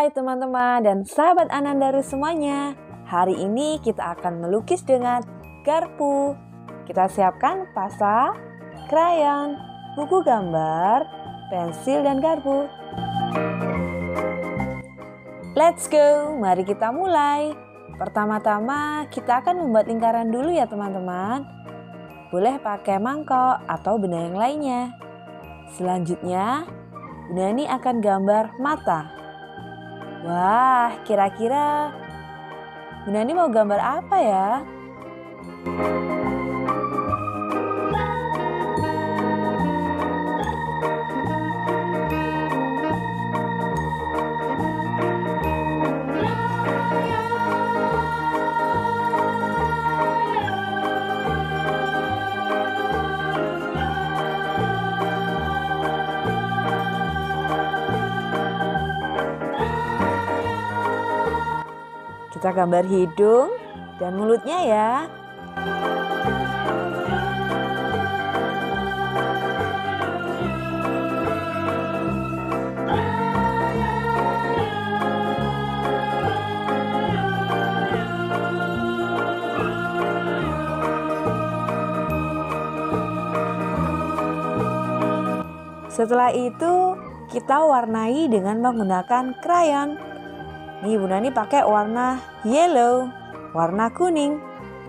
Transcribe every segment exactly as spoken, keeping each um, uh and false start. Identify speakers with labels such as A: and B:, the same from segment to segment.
A: Hai teman-teman dan sahabat Anandaru semuanya. Hari ini kita akan melukis dengan garpu. Kita siapkan pasa, krayon, buku gambar, pensil dan garpu. Let's go, mari kita mulai. Pertama-tama kita akan membuat lingkaran dulu ya teman-teman. Boleh pakai mangkok atau benda yang lainnya. Selanjutnya, Bunda Nani akan gambar mata. Wah, kira-kira Bunda Nani mau gambar apa ya? Kita gambar hidung dan mulutnya ya. Setelah itu kita warnai dengan menggunakan krayon. Nih Bunda Nani pakai warna yellow, warna kuning.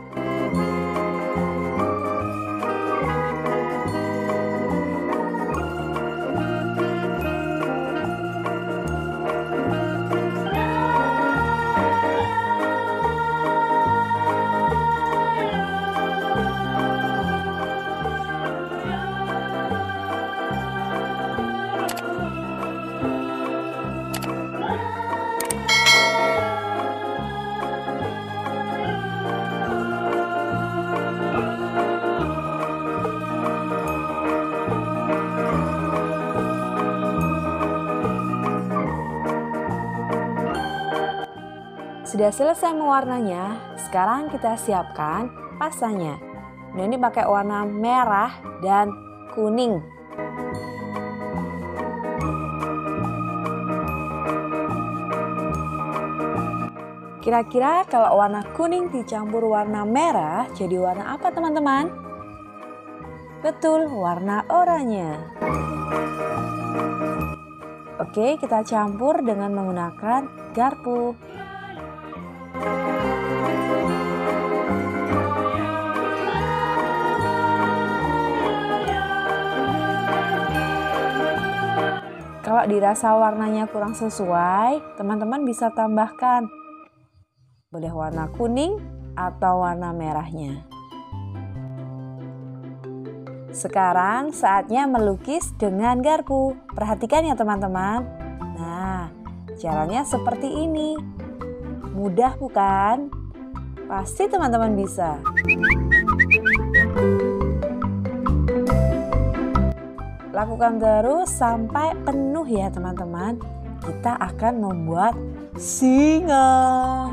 A: Sudah selesai mewarnanya, sekarang kita siapkan pasanya. Nah, ini pakai warna merah dan kuning. Kira-kira kalau warna kuning dicampur warna merah, jadi warna apa teman-teman? Betul, warna oranye. Oke, kita campur dengan menggunakan garpu. Kalau dirasa warnanya kurang sesuai, teman-teman bisa tambahkan. Boleh warna kuning atau warna merahnya. Sekarang saatnya melukis dengan garpu. Perhatikan ya teman-teman. Nah, caranya seperti ini. Mudah bukan? Pasti teman-teman bisa. Lakukan terus sampai penuh ya teman-teman. Kita akan membuat singa.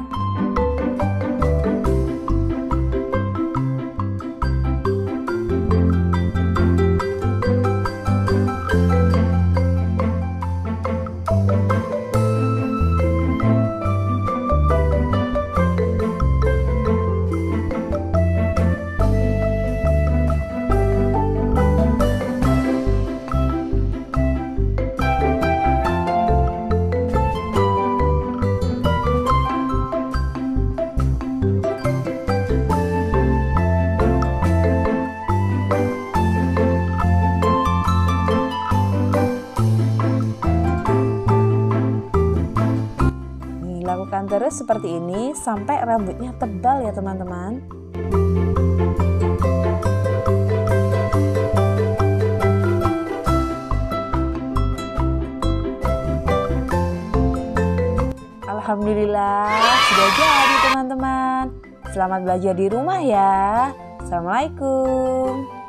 A: Lakukan terus seperti ini sampai rambutnya tebal ya teman-teman. Alhamdulillah sudah jadi teman-teman. Selamat belajar di rumah ya. Assalamualaikum.